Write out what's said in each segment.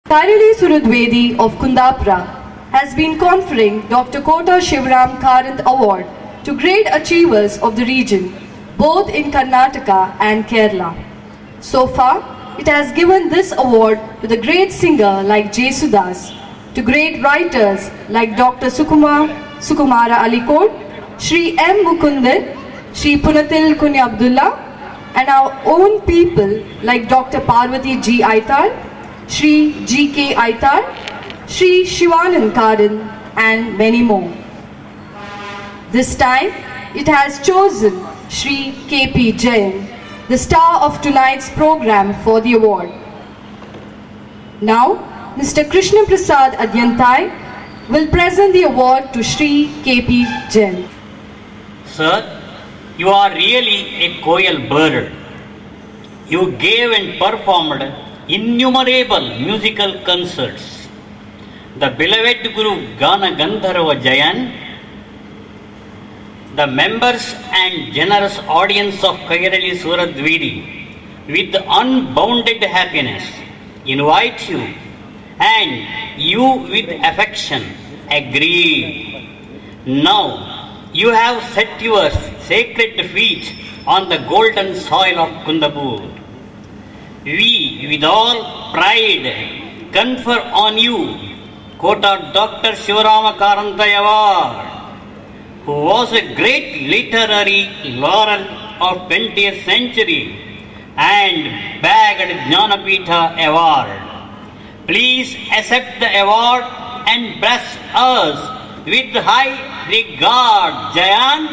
Kairali Surudvedi of Kundapura has been conferring Dr. Kota Shivram Karanth Award to great achievers of the region, both in Karnataka and Kerala. So far, it has given this award to the great singer like Jesudas, to great writers like Dr. Sukumara Alikot, Shri M. Mukundan, Shri Punatil Kunya Abdullah, and our own people like Dr. Parvati G. Aitar, Shri G. K. Aitar, Shri Shivanand Karan, and many more. This time, it has chosen Shri K. P. Jain, the star of tonight's program, for the award. Now, Mr. Krishna Prasad Adyantai will present the award to Shri K. P. Jain. Sir, you are really a coil bird. You gave and performed innumerable musical concerts. The beloved Guru Gana Gandharva Jayan, the members and generous audience of Kairali Surudvedi, with unbounded happiness, invite you, and you with affection agree. Now, you have set your sacred feet on the golden soil of Kundapur. We, with all pride, confer on you Kota Dr. Shivarama Karantha Award, who was a great literary laurel of 20th century and bagged Jnanapitha Award. Please accept the award and bless us with high regard, Jayan.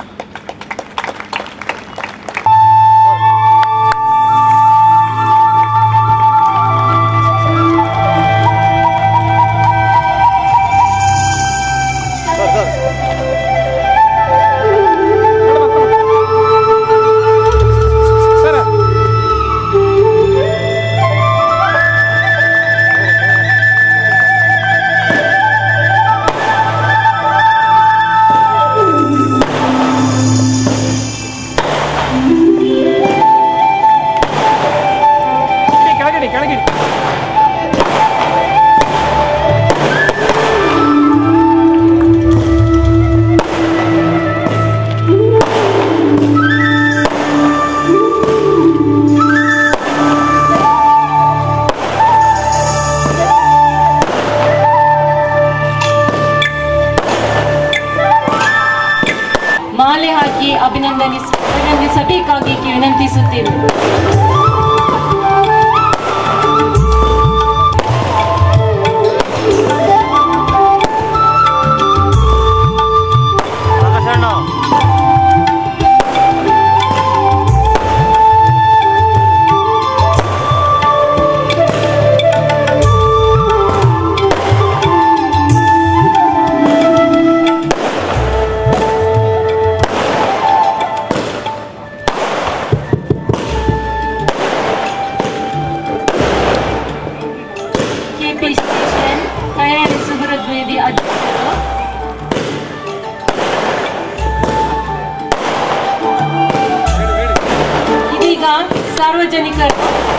ಮಾಲೆ ಹಾಕಿ ಅಭಿನಂದಿಸಬೇಕಾಗಿ ವಿನಂತಿಸುತ್ತೇವೆ. ಇದೀಗ ಸಾರ್ವಜನಿಕರು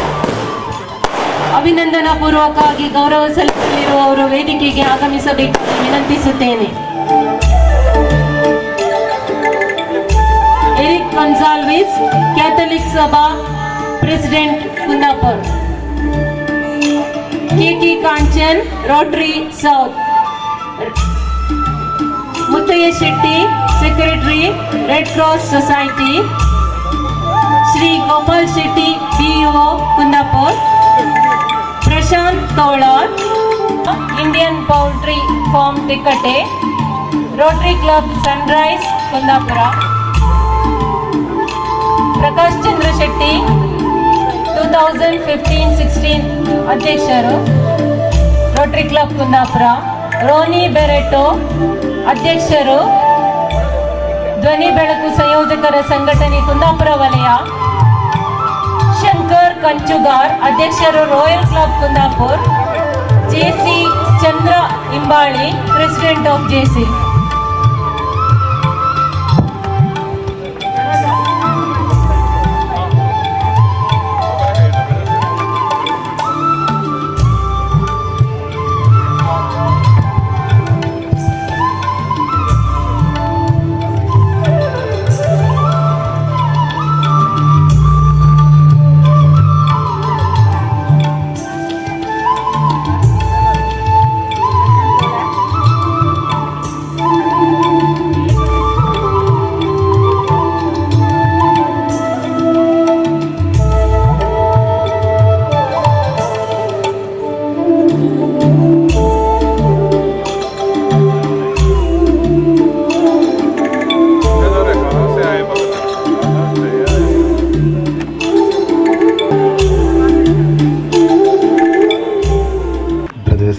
ಅಭಿನಂದನಾ ಪೂರ್ವಕವಾಗಿ ಗೌರವ ಸಲ್ಲಿಸಲಿರುವವರು ವೇದಿಕೆಗೆ ಆಗಮಿಸಬೇಕಾಗಿ ವಿನಂತಿಸುತ್ತೇನೆ. Eric Gonsalves, Catholic Sabha president Kundapur. KK Kanchan, Rotary South. Muthayya Shetty, secretary, Red Cross Society. Shri Gopal Shetty, BEO Kundapur. Prashanth Tolar, Indian poultry farm Thekkatte. Rotary Club Sunrise Kundapura. Prakash Chandra Shetty, 2015-16 ಅಧ್ಯಕ್ಷರು, ರೋಟರಿ ಕ್ಲಬ್ ಕುಂದಾಪುರ. ರೋನಿ ಬೆರೆಟೋ, ಅಧ್ಯಕ್ಷರು, ಧ್ವನಿ ಬೆಳಕು ಸಂಯೋಜಕರ ಸಂಘಟನೆ ಕುಂದಾಪುರ ವಲಯ. ಶಂಕರ್ ಕಂಚುಗಾರ್, ಅಧ್ಯಕ್ಷರು, Royal Club Kundapur. JC Chandra Imbali, president of JC.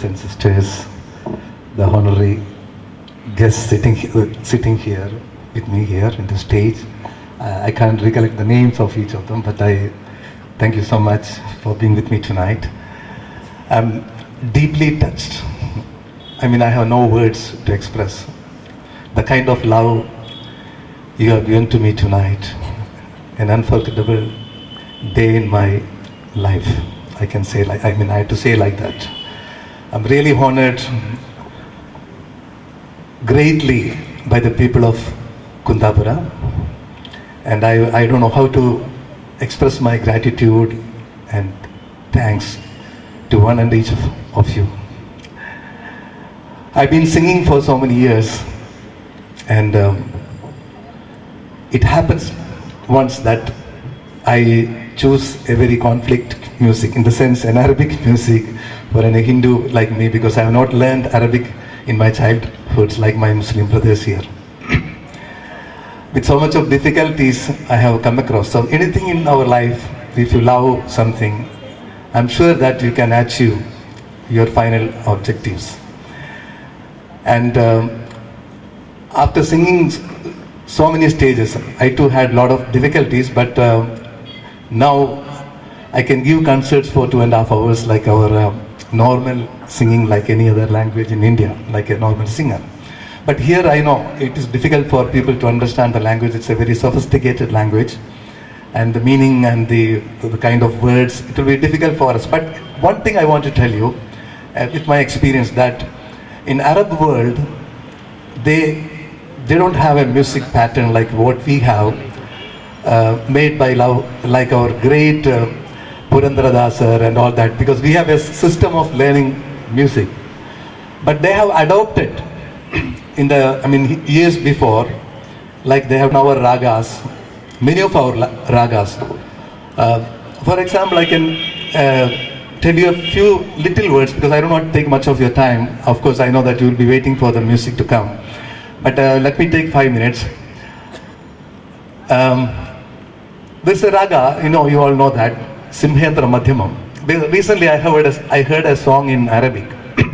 brothers and sisters, the honorary guests sitting here with me here in the stage. I can't recollect the names of each of them, but I thank you so much for being with me tonight. I'm deeply touched. I mean, I have no words to express the kind of love you have given to me tonight. An unforgettable day in my life. I can say I have to say like that. I'm really honored greatly by the people of Kundapura, and I don't know how to express my gratitude and thanks to one and each of you. I've been singing for so many years, and it happens once that I choose a very conflict music, in the sense an Arabic music for a Hindu like me, because I have not learned Arabic in my childhood like my Muslim brothers here. With so much of difficulties I have come across. So anything in our life, if you love something, I'm sure that you can achieve your final objectives. And after singing so many stages, I too had a lot of difficulties, but now I can give concerts for 2.5 hours like our normal singing, like any other language in India, like a normal singer. But here I know it is difficult for people to understand the language. It's a very sophisticated language, and the meaning and the kind of words, it will be difficult for us. But one thing I want to tell you, with my experience, that in Arab world, they don't have a music pattern like what we have, made by love, like our great Purandaradasar and all that, because we have a system of learning music. But they have adopted in the, years before, like they have our ragas, many of our ragas. For example, I can tell you a few little words, because I do not take much of your time. Of course, I know that you will be waiting for the music to come. But let me take 5 minutes. There's a raga, you all know that, Simhendra Madhyamam. Recently I heard a song in Arabic.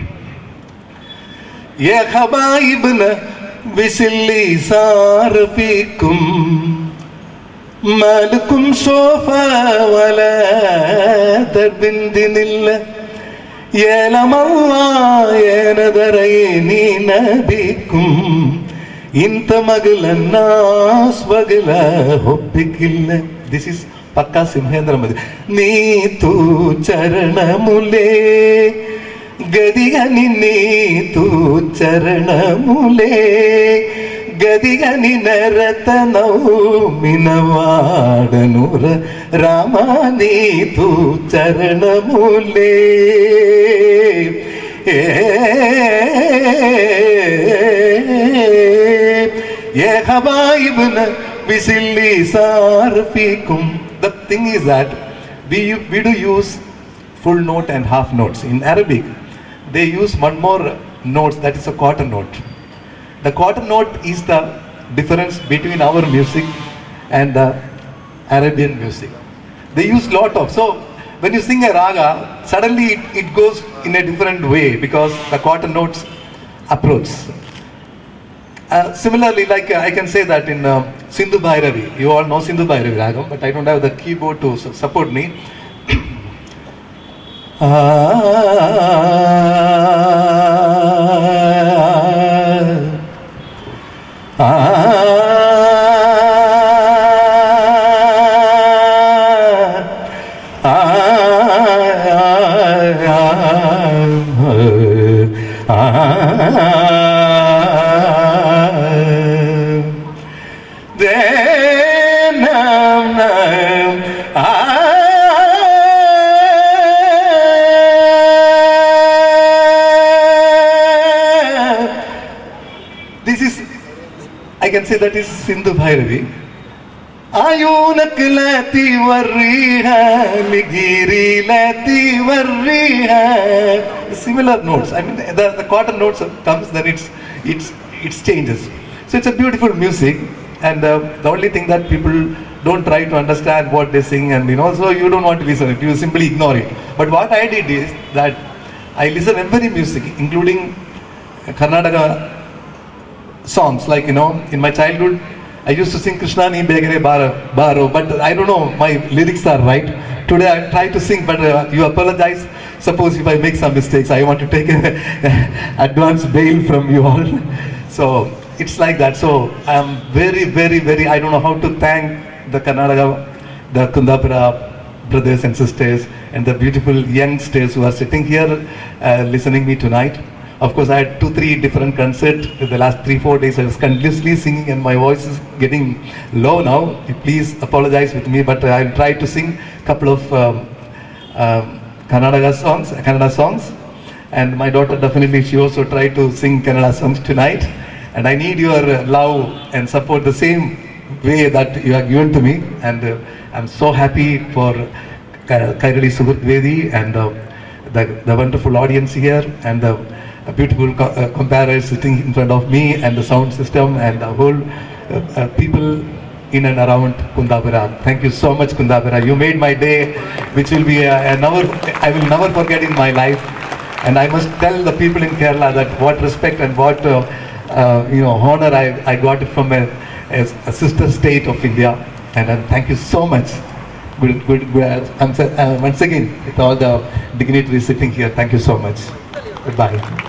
Ya khabaibna bisilli sarfikum malakum sofa wala darbindinilla ya lamallah ya nadarayni nabikum inta maglan nas wagla hubbikilla. This is Pakka Simhendra Madhyamam. Nee tu charanamule Gadigani nee tu charanamule Gadigani naratanau minavadanura Rama nee tu charanamule Ye habaibna bisilli sarfikum. The thing is that we do use full note and half notes. In Arabic, they use one more note, that is a quarter note. The quarter note is the difference between our music and the Arabian music. They use lot of, so when you sing a raga, suddenly it goes in a different way because the quarter notes approach. Similarly, like I can say that in Sindhu Bhairavi, you all know Sindhu Bhairavi Ragam, but I don't have the keyboard to support me. This is, I can say that is Sindhu Bhairavi. Ayunak lati varriha, ligiri lati varriha. Similar notes. I mean, the quarter notes comes, then it changes. So it's a beautiful music, and the only thing that people don't try to understand what they sing, and so you don't want to listen to it. You simply ignore it. But what I did is that I listen every music, including Karnataka songs. Like, in my childhood, I used to sing Krishna Ni Begare Baro, but I don't know, my lyrics are right. Today I try to sing, but you apologize. Suppose if I make some mistakes, I want to take advance bail from you all. So it's like that. So I'm very, very, very, I don't know how to thank the Karnataka, the Kundapura brothers and sisters, and the beautiful youngsters who are sitting here listening me tonight. Of course, I had 2-3 different concerts. The last 3-4 days I was continuously singing and my voice is getting low now. Please apologize with me, but I'll try to sing a couple of Kannada songs. And my daughter definitely, she also tried to sing Kannada songs tonight. And I need your love and support the same way that you have given to me. And I'm so happy for Kairali Surat Vedi and the wonderful audience here and the beautiful comparers sitting in front of me and the sound system and the whole people in and around Kundapura. Thank you so much, Kundapura. You made my day, which will be I will never forget in my life. And I must tell the people in Kerala that what respect and what honor I got from a sister state of India. And thank you so much. Good. Once again, with all the dignitaries sitting here, thank you so much. Goodbye.